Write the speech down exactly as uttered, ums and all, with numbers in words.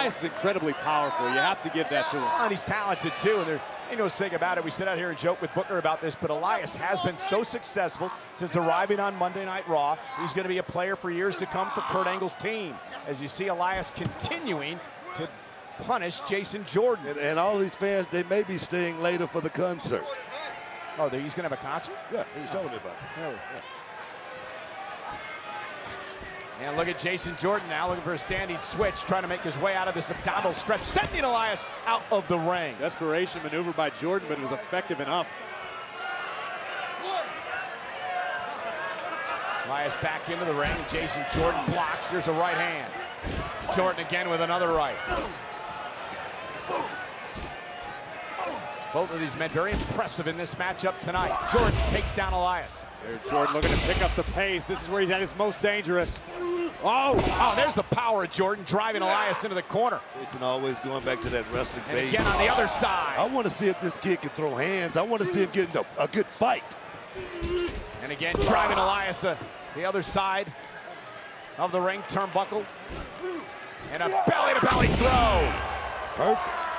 Elias is incredibly powerful. You have to give that to him. And he's talented too. And there ain't no mistake about it. We sit out here and joke with Booker about this, but Elias has been so successful since arriving on Monday Night Raw. He's going to be a player for years to come for Kurt Angle's team. As you see Elias continuing to punish Jason Jordan. And, and all these fans, they may be staying later for the concert. Oh, he's going to have a concert? Yeah, he was telling me about it. Really? Yeah. And look at Jason Jordan now looking for a standing switch, trying to make his way out of this abdominal stretch, sending Elias out of the ring. Desperation maneuver by Jordan, but it was effective enough. Elias back into the ring, and Jason Jordan blocks. There's a right hand. Jordan again with another right. Both of these men very impressive in this matchup tonight. Jordan takes down Elias. There's Jordan looking to pick up the pace. This is where he's at his most dangerous. Oh, oh, there's the power of Jordan driving Elias into the corner. Jason always going back to that wrestling and base. Again on the other side. I want to see if this kid can throw hands. I want to see him get into a good fight. And again, driving Elias to the other side of the ring turnbuckle. And a belly-to-belly throw. Perfect.